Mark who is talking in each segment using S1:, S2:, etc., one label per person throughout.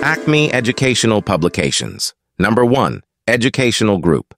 S1: Acme Educational Publications. Number 1. Educational Group.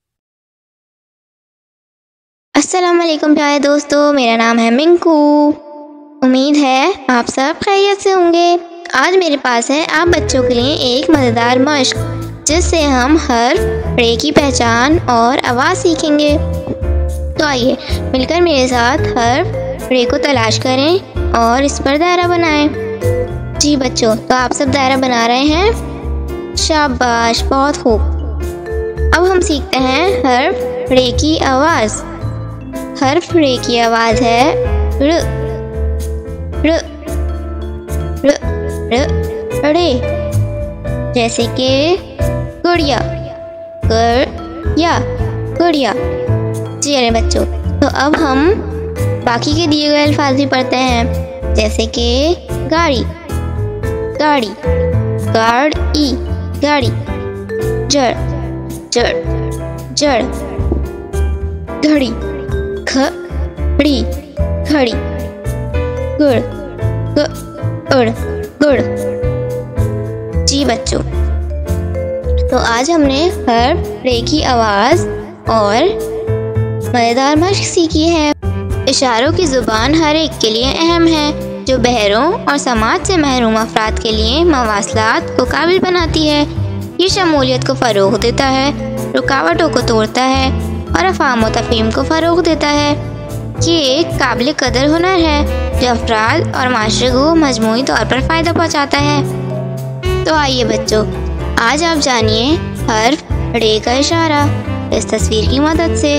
S2: अस्सलाम वालेकुम प्यारे दोस्तों, मेरा नाम है मिंकू। उम्मीद है आप सब खैरियत से होंगे। आज मेरे पास है आप बच्चों के लिए एक मज़ेदार मश्क, जिससे हम हर्फ रे की पहचान और आवाज़ सीखेंगे। तो आइए मिलकर मेरे साथ हर्फ रे को तलाश करें और इस पर दायरा बनाएं। जी बच्चों, तो आप सब दायरा बना रहे हैं? शाबाश, बहुत खूब। अब हम सीखते हैं हर्फ रे की आवाज़। हर्फ रे की आवाज़ है र र र र रे। जैसे कि गुड़िया, गुड़िया। जी अरे बच्चों, तो अब हम बाकी के दिए गए अल्फाज भी पढ़ते हैं। जैसे कि गाड़ी, गाड़ी, गाड़ी। जड़, जड़। घड़ी, घड़ी। गुड़। जी बच्चों, तो आज हमने हर्फ रे की आवाज़ और मज़ेदार मश्क सीखी है। इशारों की ज़ुबान हर एक के लिए अहम है, जो बहरों और समाज से महरूम अफराद के लिए मवासलात को काबिल बनाती है। ये शमूलियत को फ़रोग़ देता है, रुकावटों को तोड़ता है और अफ़ाम व तफ़हीम को फ़रोग़ देता है। ये एक काबिल कदर हुनर है जो अफराद और माशरे को मजमूई तौर पर फ़ायदा पहुँचाता है। तो आइए बच्चों, आज आप जानिए हर्फ रे का इशारा इस तस्वीर की मदद से।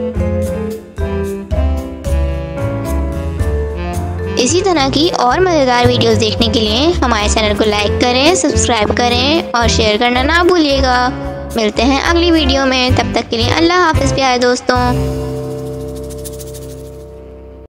S2: इसी तरह की और मज़ेदार वीडियोस देखने के लिए हमारे चैनल को लाइक करें, सब्सक्राइब करें और शेयर करना ना भूलिएगा। मिलते हैं अगली वीडियो में, तब तक के लिए अल्लाह हाफ़िज़ प्यारे दोस्तों।